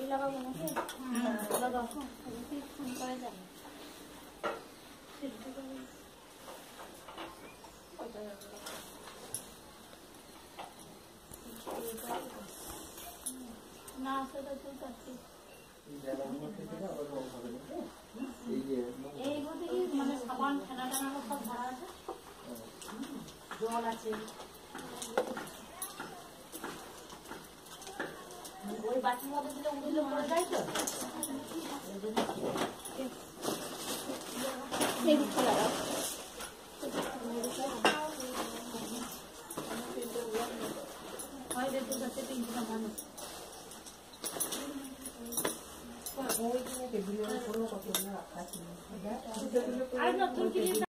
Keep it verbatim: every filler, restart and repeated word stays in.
লাগাবো নাকি? লাগাও ফোন করে যান না সেটা তো কাটছি এই বলতে কি মানে সাবান ফেনা টানা সব ভরা আছে জল আছে ওই বাটির মধ্যে দিলে উড়িলে পড়ে যায় তো এদিকে লাগাও হয় দেখো যাতে তিনটা মানুষ ওই দিনে ভিডিও করে কত না রাখা ছিল আর নতুন